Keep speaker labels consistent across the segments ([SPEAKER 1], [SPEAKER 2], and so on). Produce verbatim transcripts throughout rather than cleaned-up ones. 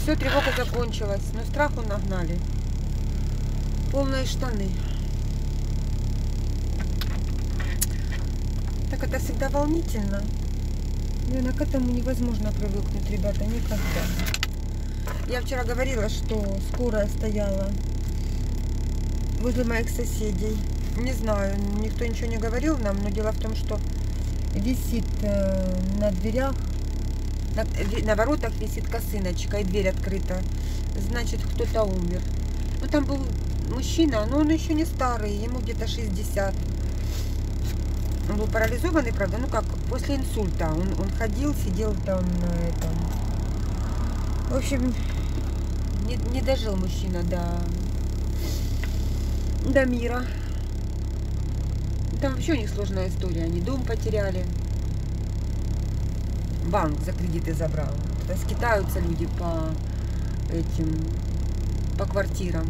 [SPEAKER 1] Все, тревога закончилась, но страху нагнали. Полные штаны. Так это всегда волнительно. Наверное, к этому невозможно привыкнуть, ребята, никогда. Я вчера говорила, что скорая стояла возле моих соседей. Не знаю, никто ничего не говорил нам, но дело в том, что висит э, на дверях, на, на воротах висит косыночка, и дверь открыта. Значит, кто-то умер. Ну, там был мужчина, но он еще не старый, ему где-то шестьдесят. Он был парализованный, правда, ну как, после инсульта. Он, он ходил, сидел там на этом. В общем, не, не дожил мужчина до, до мира. Там вообще у них сложная история. Они дом потеряли. Банк за кредиты забрал. Тогда скитаются люди по этим, по квартирам.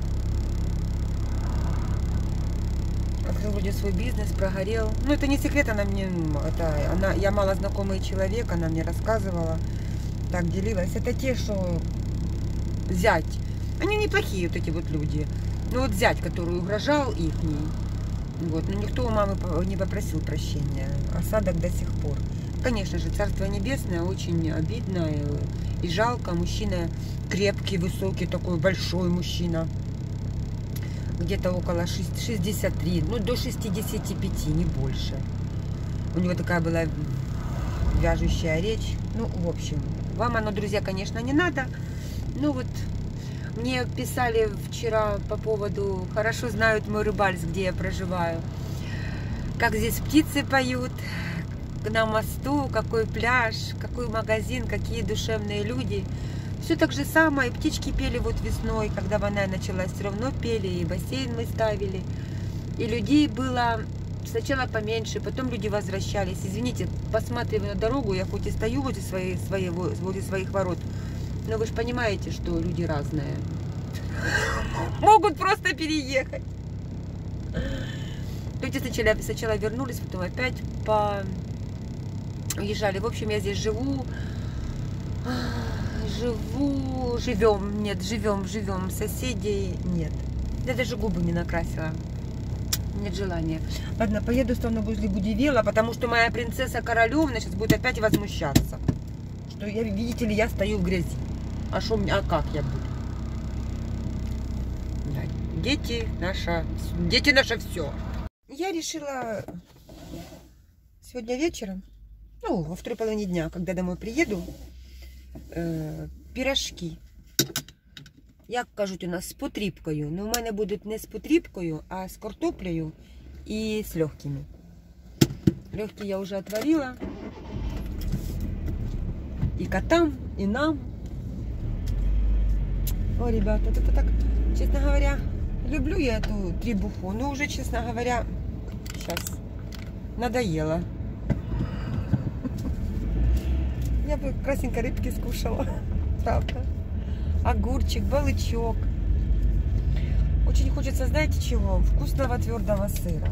[SPEAKER 1] Открыл вроде свой бизнес, прогорел. Ну, это не секрет, она мне, это, она, я мало знакомый человек, она мне рассказывала, так делилась. Это те, что зять. Они неплохие, вот эти вот люди. Ну, вот зять, который угрожал ихний. Вот, но никто у мамы не попросил прощения. Осадок до сих пор. Конечно же, Царство Небесное, очень обидно и, и жалко. Мужчина крепкий, высокий, такой большой мужчина. Где-то около шестидесяти трёх, ну до шестидесяти пяти, не больше. У него такая была вяжущая речь. Ну, в общем, вам оно, друзья, конечно, не надо. Ну вот, мне писали вчера по поводу, хорошо знают мой Рыбальск, где я проживаю. Как здесь птицы поют, на мосту, какой пляж, какой магазин, какие душевные люди. Все так же самое, и птички пели вот весной, когда война началась, все равно пели, и бассейн мы ставили. И людей было сначала поменьше, потом люди возвращались. Извините, посматривая на дорогу, я хоть и стою возле, своей, своей, возле своих ворот, но вы же понимаете, что люди разные. Могут просто переехать. Люди сначала, сначала вернулись, потом опять по... уезжали. В общем, я здесь живу. Живу, живем, нет, живем, живем, соседей нет. Я даже губы не накрасила, нет желания. Ладно, поеду, стану возле Будивела, потому что моя принцесса Королевна сейчас будет опять возмущаться. Что, я, видите ли, я стою в грязи. А шо мне, а как я буду? Да, дети наша, дети наше все. Я решила сегодня вечером, ну, во второй половине дня, когда домой приеду, пирожки. Як кажуть у нас, з потрібкою. Ну, у мене будуть не з потрібкою, а з картоплею і з легкими. Легкие я уже отварила. И котам, и нам. О, ребята, это так, честно говоря, люблю я эту требуху. Но уже, честно говоря, сейчас надоело. Я бы красненько рыбки скушала, правда. Огурчик, балычок. Очень хочется, знаете чего? Вкусного твердого сыра.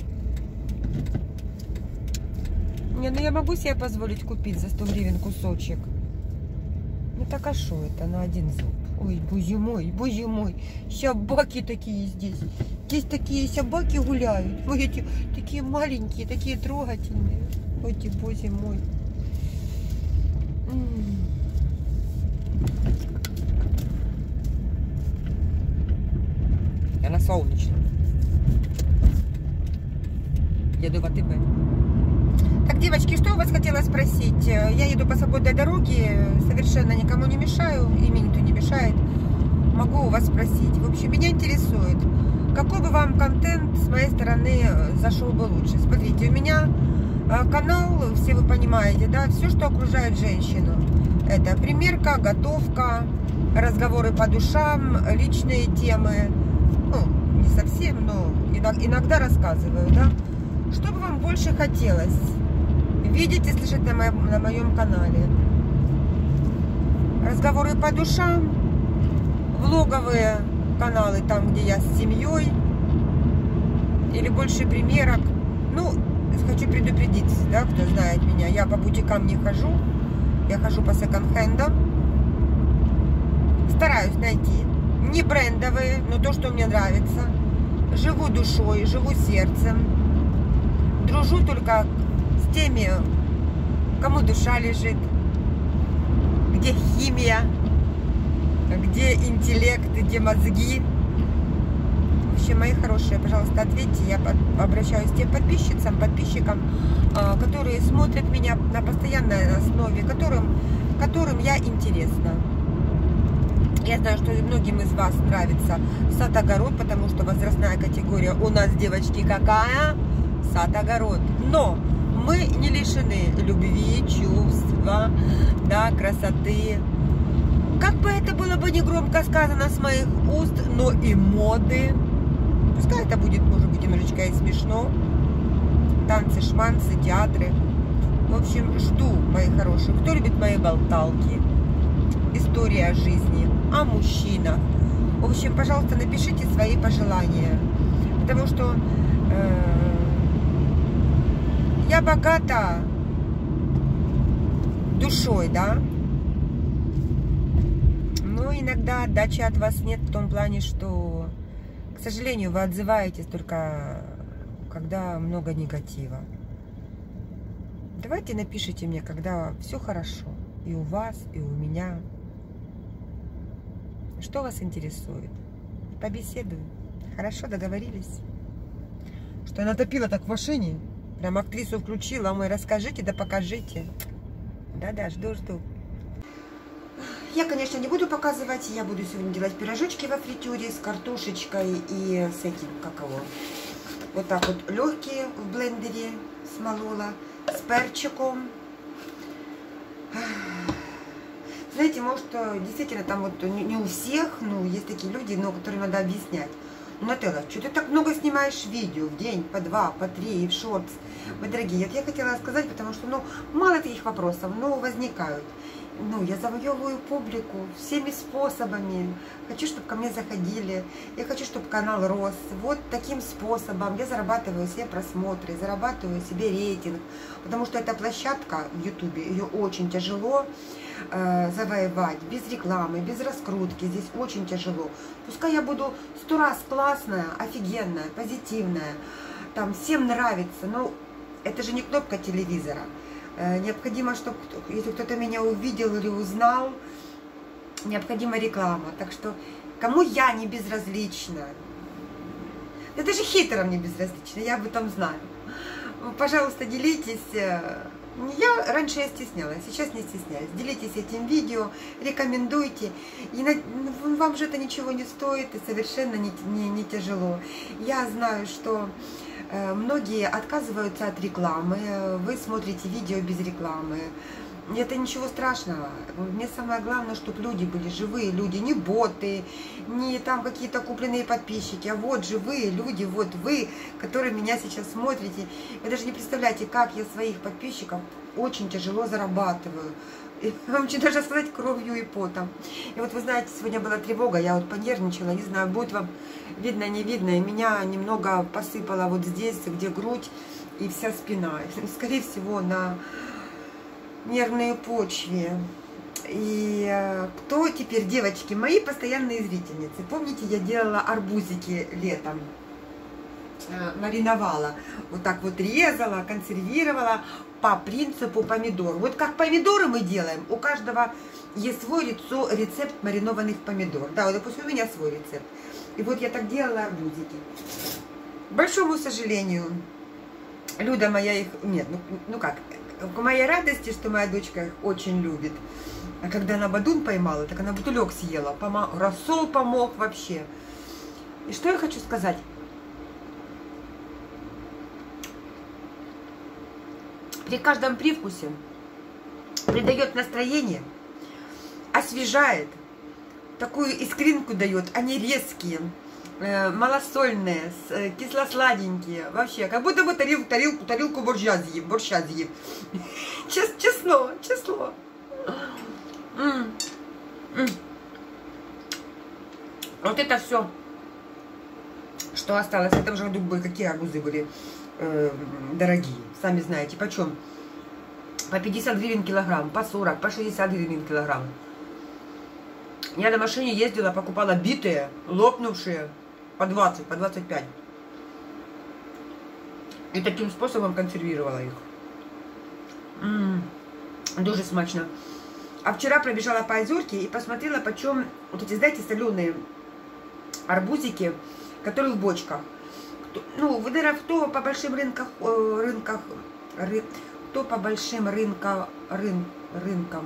[SPEAKER 1] Не, ну я могу себе позволить купить за сто гривен кусочек. Ну так а шо это на один зуб? Ой, боже мой, боже мой. Собаки такие здесь. Здесь такие собаки гуляют. Ой, эти такие маленькие, такие трогательные. Ой, боже мой. Я на солнечном. Еду в АТБ. Так, девочки, что у вас хотела спросить? Я еду по свободной дороге, совершенно никому не мешаю, и мне никто не мешает. Могу у вас спросить. В общем, меня интересует, какой бы вам контент с моей стороны зашел бы лучше. Смотрите, у меня канал, все вы понимаете, да, все, что окружает женщину. Это примерка, готовка, разговоры по душам, личные темы. Ну, не совсем, но иногда рассказываю, да. Что бы вам больше хотелось видеть и слышать на моем, на моем канале? Разговоры по душам, влоговые каналы, там, где я с семьей, или больше примерок. Ну, хочу предупредить, да, кто знает меня, я по бутикам не хожу, я хожу по секонд-хендам. стараюсь найти не брендовые, но то, что мне нравится. Живу душой, живу сердцем. Дружу только с теми, кому душа лежит, где химия, где интеллект, где мозги. В общем, мои хорошие, пожалуйста, ответьте. Я обращаюсь к тем подписчицам, подписчикам, которые смотрят меня на постоянной основе, которым, которым я интересна. Я знаю, что многим из вас нравится сад-огород, потому что возрастная категория у нас, девочки, какая? Сад-огород. Но мы не лишены любви, чувства, да, красоты. Как бы это было бы не громко сказано с моих уст, но и моды. Пускай это будет, может быть, немножечко и смешно. Танцы, шманцы, театры. В общем, жду, мои хорошие. Кто любит мои болталки? История жизни, о мужчинах. В общем, пожалуйста, напишите свои пожелания. Потому что э, я богата душой, да. Но иногда отдачи от вас нет в том плане, что, к сожалению, вы отзываетесь только когда много негатива. Давайте напишите мне, когда все хорошо. И у вас, и у меня. Что вас интересует? Побеседую. Хорошо, договорились? Что я натопила так в машине? Прям актрису включила. Мой, расскажите, да покажите. Да-да, жду-жду. Я, конечно, не буду показывать. Я буду сегодня делать пирожочки во фритюре с картошечкой и с этим, как его. Вот так вот легкие в блендере смолола. С перчиком. Знаете, может, действительно, там вот не у всех, ну, есть такие люди, но которым надо объяснять. Ну, Нателла, что ты так много снимаешь видео в день, по два, по три, и в шортс? Мои дорогие, это я хотела сказать, потому что, ну, мало таких вопросов, но возникают. Ну, я завоевываю публику всеми способами. Хочу, чтобы ко мне заходили. Я хочу, чтобы канал рос. Вот таким способом я зарабатываю себе просмотры, зарабатываю себе рейтинг. Потому что эта площадка в Ютубе, ее очень тяжело э, завоевать. Без рекламы, без раскрутки. Здесь очень тяжело. Пускай я буду сто раз классная, офигенная, позитивная. Там всем нравится. Но это же не кнопка телевизора. Необходимо, чтобы, если кто-то меня увидел или узнал, необходима реклама. Так что, кому я не безразлична, да даже хейтерам не безразлична, я об этом знаю. Пожалуйста, делитесь. Я раньше я стеснялась, сейчас не стесняюсь. Делитесь этим видео, рекомендуйте. И на, вам же это ничего не стоит и совершенно не, не, не тяжело. Я знаю, что многие отказываются от рекламы, вы смотрите видео без рекламы. Это ничего страшного. Мне самое главное, чтобы люди были живые люди, не боты, не там какие-то купленные подписчики, а вот живые люди, вот вы, которые меня сейчас смотрите. Вы даже не представляете, как я своих подписчиков очень тяжело зарабатываю. И вам очень даже сказать, кровью и потом. И вот вы знаете, сегодня была тревога, я вот понервничала, не знаю, будет вам видно, не видно, и меня немного посыпало вот здесь, где грудь и вся спина. Скорее всего, на нервной почве. И кто теперь, девочки, мои постоянные зрительницы? Помните, я делала арбузики летом, мариновала, вот так вот резала, консервировала по принципу помидор. Вот как помидоры мы делаем, у каждого есть свой рецепт маринованных помидор. Да, вот, допустим, у меня свой рецепт. И вот я так делала арбузики. К большому сожалению, Люда моя их... Нет, ну, ну как, к моей радости, что моя дочка их очень любит. А когда она бадун поймала, так она бутылек съела. Помо... Рассол помог вообще. И что я хочу сказать? При каждом привкусе придает настроение, освежает, такую искринку дает. Они резкие, э, малосольные, э, кисло-сладенькие. Вообще, как будто бы тарелку, тарелку, тарелку борща съем. Борща съем. Честно, честно. М -м. Вот это все, что осталось. В этом же году какие арбузы были э, дорогие. Сами знаете, почем? По пятьдесят гривен килограмм, по сорок, по шестьдесят гривен килограмм. Я на машине ездила, покупала битые, лопнувшие по двадцать, по двадцать пять. И таким способом консервировала их. М-м, дуже смачно. А вчера пробежала по Озерке и посмотрела, почем вот эти, знаете, соленые арбузики, которые в бочках. Кто, ну, вы, наверное, кто по большим рынках, рынках, ры, кто по большим рынкам, рын, рынкам,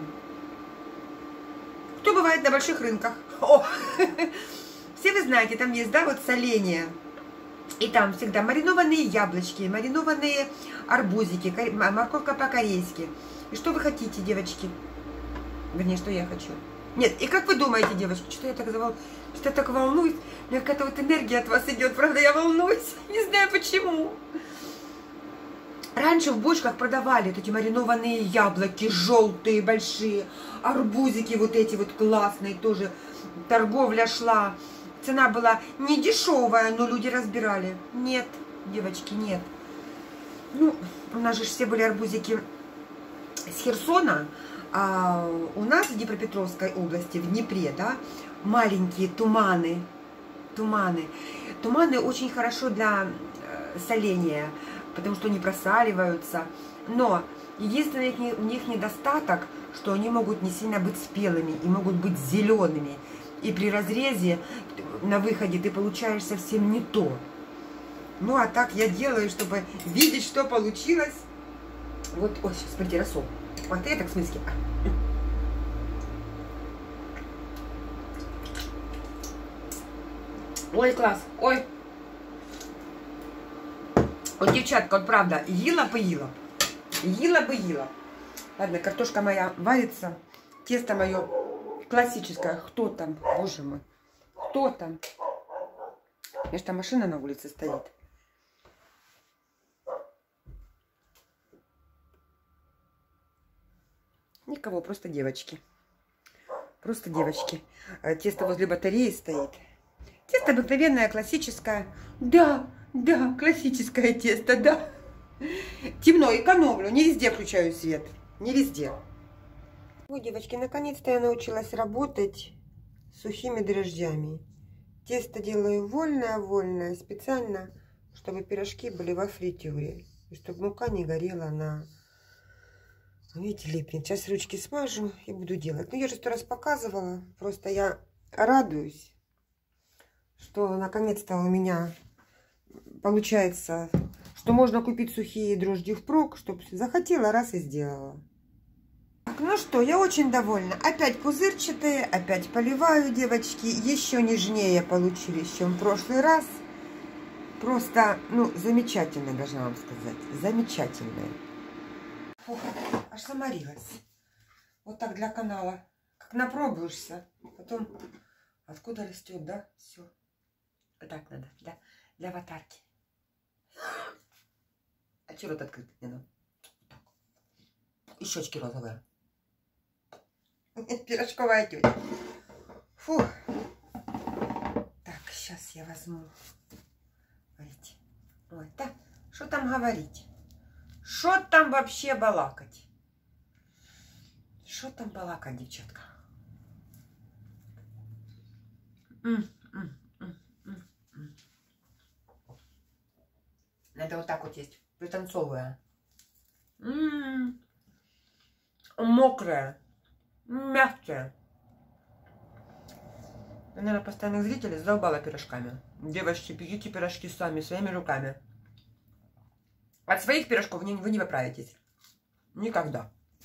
[SPEAKER 1] кто бывает на больших рынках? О! Все вы знаете, там есть, да, вот соленья. И там всегда маринованные яблочки, маринованные арбузики, морковка по-корейски. И что вы хотите, девочки? Вернее, что я хочу. Нет, и как вы думаете, девочки, что я так завол... что я так волнуюсь? У меня какая-то вот энергия от вас идет, правда, я волнуюсь. Не знаю почему. Раньше в бочках продавали вот эти маринованные яблоки, желтые, большие, арбузики вот эти вот классные, тоже торговля шла. Цена была не дешевая, но люди разбирали. Нет, девочки, нет. Ну, у нас же все были арбузики с Херсона, а у нас в Днепропетровской области, в Днепре, да, маленькие туманы. Туманы. Туманы очень хорошо для соления, потому что они просаливаются. Но единственный у них недостаток, что они могут не сильно быть спелыми и могут быть зелеными. И при разрезе на выходе ты получаешь совсем не то. Ну, а так я делаю, чтобы видеть, что получилось. Вот, ой, сейчас, смотрите, рассол. Вот это, в смысле. Ой, класс, ой. Вот, девчатка, вот правда, ела бы ела. Ела бы ела. Ладно, картошка моя варится. Тесто мое классическое. Кто там? Боже мой. Кто там? У меня же там машина на улице стоит. Никого, просто девочки. Просто девочки. Тесто возле батареи стоит. Тесто обыкновенное, классическое. Да, да, классическое тесто, да. Темно, экономлю. Не везде включаю свет. Не везде. Вот, девочки, наконец-то я научилась работать с сухими дрожжами. Тесто делаю вольное-вольное, специально, чтобы пирожки были во фритюре. И чтобы мука не горела на... Видите, липнет. Сейчас ручки смажу и буду делать. Ну, я же сто раз показывала. Просто я радуюсь, что наконец-то у меня получается, что можно купить сухие дрожжи впрок, чтобы захотела, раз и сделала. Так, ну что, я очень довольна. Опять пузырчатые, опять поливаю, девочки. Еще нежнее получились, чем в прошлый раз. Просто, ну, замечательно, должна вам сказать. Замечательные. Фух, аж заморилась. Вот так для канала. Как напробуешься. Потом, откуда растет, да? Все. Вот так надо, для, для аватарки. А че рот открыть не надо? Так. И щечки розовые. Пирожковая тетя. Фух. Так, сейчас я возьму. Смотрите. Вот, да. Что там говорить? Что там вообще балакать? Что там балакать, девчатка? М -м -м -м -м. Надо вот так вот есть, пританцовывая. М-м-м. Мокрая, мягкая. Я, наверное, постоянных зрителей задолбала пирожками. Девочки, пеките пирожки сами, своими руками. От своих пирожков вы не, вы не поправитесь. Никогда.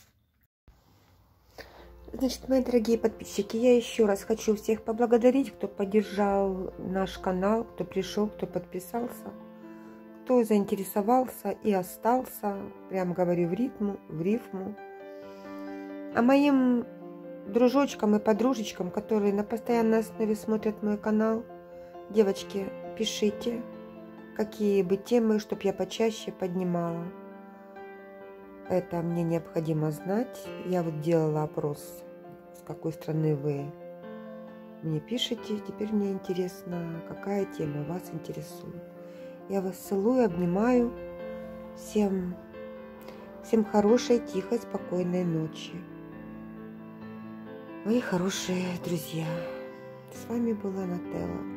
[SPEAKER 1] Значит, мои дорогие подписчики, я еще раз хочу всех поблагодарить, кто поддержал наш канал, кто пришел, кто подписался, кто заинтересовался и остался, прям говорю, в ритму, в рифму. А моим дружочкам и подружечкам, которые на постоянной основе смотрят мой канал, девочки, пишите, какие бы темы, чтобы я почаще поднимала. Это мне необходимо знать. Я вот делала опрос, с какой страны вы мне пишете. Теперь мне интересно, какая тема вас интересует. Я вас целую, обнимаю. Всем, всем хорошей, тихой, спокойной ночи. Мои хорошие друзья, с вами была Нателла.